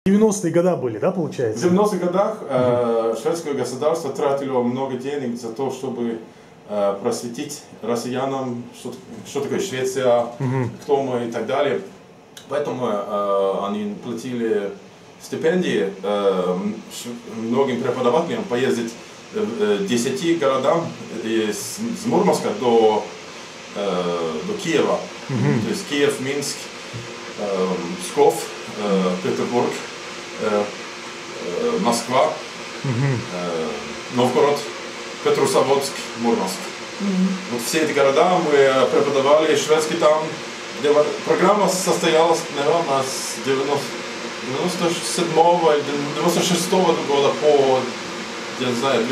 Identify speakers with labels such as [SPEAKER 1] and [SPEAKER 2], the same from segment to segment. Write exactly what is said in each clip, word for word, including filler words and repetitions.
[SPEAKER 1] девяностые годы были, да, получается?
[SPEAKER 2] В девяностых годах э, шведское государство тратило много денег за то, чтобы э, просветить россиянам, что, что такое Швеция, угу. кто мы и так далее. Поэтому э, они платили стипендии э, многим преподавателям поездить в десяти городам из Мурманска до, э, до Киева. Mm-hmm. То есть Киев, Минск, э, Псков, э, Петербург, э, э, Москва, mm-hmm. э, Новгород, Петрозаводск, Мурманск. Mm-hmm. Вот все эти города мы преподавали шведский там. Программа состоялась, наверное, с девяносто седьмого или девяносто шестого года по, я не знаю,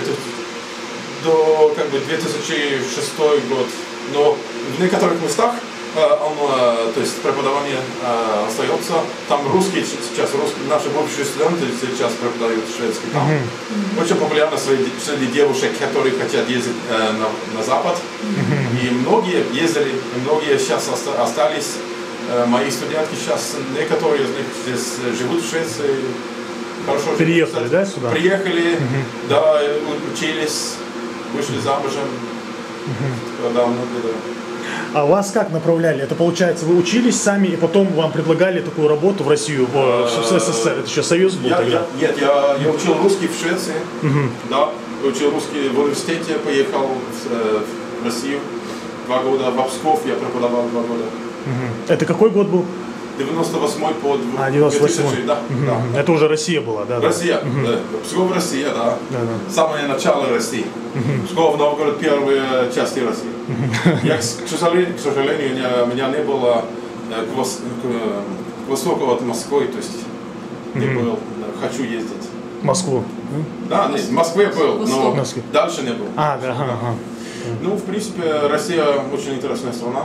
[SPEAKER 2] до как бы две тысячи шестой год. Но в некоторых местах он, то есть преподавание остается. Там русские сейчас, русские, наши бывшие студенты сейчас преподают шведский там. Mm-hmm. Очень популярно среди, среди девушек, которые хотят ездить на, на запад. Mm-hmm. И многие ездили, и многие сейчас остались. Мои студентки сейчас, некоторые из них здесь живут в Швеции. Хорошо
[SPEAKER 1] Приехали,
[SPEAKER 2] живут,
[SPEAKER 1] да, сюда?
[SPEAKER 2] Приехали, mm-hmm. да, учились, вышли замужем. Mm-hmm. Да, многие, да.
[SPEAKER 1] А вас как направляли? Это получается, вы учились сами, и потом вам предлагали такую работу в Россию, в, в СССР? Это еще Союз был
[SPEAKER 2] я,
[SPEAKER 1] тогда?
[SPEAKER 2] Я, нет, я, я учил русский в Швеции, uh-huh. да, учил русский в университете, поехал в, в Россию два года, в Псков я преподавал два года.
[SPEAKER 1] Uh-huh. Это какой год был?
[SPEAKER 2] девяносто восьмой по
[SPEAKER 1] а, девяносто восьмой.
[SPEAKER 2] две тысячи, да,
[SPEAKER 1] uh-huh.
[SPEAKER 2] да.
[SPEAKER 1] Это уже Россия была, да?
[SPEAKER 2] Россия,
[SPEAKER 1] uh-huh.
[SPEAKER 2] да. Псков, Россия, да.
[SPEAKER 1] Uh-huh.
[SPEAKER 2] Самое начало России. Uh-huh. Псков, Новгород, первые части России. Uh-huh. Я, к сожалению, к сожалению, у меня не было к, вос, к, к востоку от Москвы, то есть не uh-huh. был, хочу ездить.
[SPEAKER 1] В Москву?
[SPEAKER 2] Да, нет, в Москве был, но
[SPEAKER 1] Москве.
[SPEAKER 2] Дальше не был.
[SPEAKER 1] А, да, ага, ага.
[SPEAKER 2] Ну, в принципе, Россия очень интересная страна.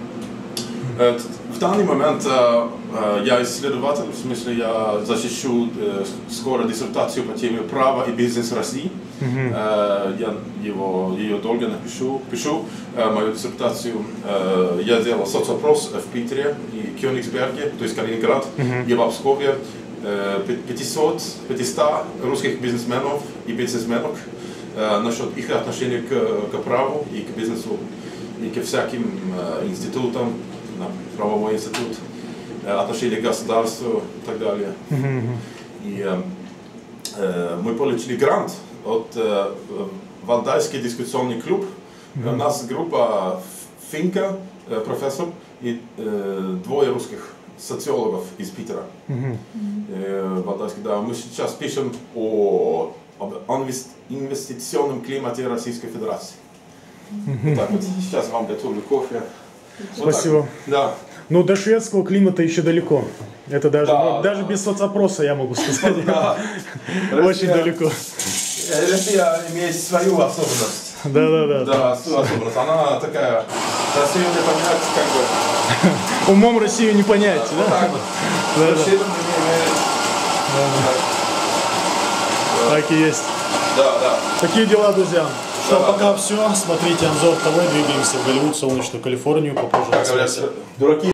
[SPEAKER 2] В данный момент я исследователь, в смысле я защищу скоро диссертацию по теме права и бизнес России. Mm-hmm. Я его, ее долго напишу, пишу мою диссертацию. Я делал соцопрос в Питере и Кёнигсберге, то есть Калининград, mm-hmm. и в Пскове. пятьсот русских бизнесменов и бизнесменок насчет их отношения к, к праву и к бизнесу и к всяким институтам, правовой институт, отношения к государству и так далее. Mm-hmm. И э, э, мы получили грант от э, Валдайский дискуссионный клуб. Mm-hmm. У нас группа Финка, э, профессор, и э, двое русских социологов из Питера. Mm-hmm. э, Валдайский, да. Мы сейчас пишем о об инвестиционном климате Российской Федерации. Mm-hmm. Вот так вот. Сейчас вам готовлю кофе.
[SPEAKER 1] Спасибо.
[SPEAKER 2] Вот да.
[SPEAKER 1] Ну, до шведского климата еще далеко. Это даже,
[SPEAKER 2] да,
[SPEAKER 1] ну, даже
[SPEAKER 2] да.
[SPEAKER 1] без соцопроса, я могу сказать.
[SPEAKER 2] Да.
[SPEAKER 1] Очень далеко.
[SPEAKER 2] Россия имеет свою особенность.
[SPEAKER 1] Да, да, да.
[SPEAKER 2] Да, свою особенность. Она такая, Россию не понять, как
[SPEAKER 1] бы. Умом Россию не понять, да?
[SPEAKER 2] Вот так вот.
[SPEAKER 1] Да, да. Так и есть.
[SPEAKER 2] Да, да.
[SPEAKER 1] Такие дела, друзья.
[SPEAKER 3] Что, да, пока да. все. Смотрите обзор ТВ, двигаемся в Голливуд, солнечную Калифорнию, попозже.
[SPEAKER 2] Как говорят, дураки.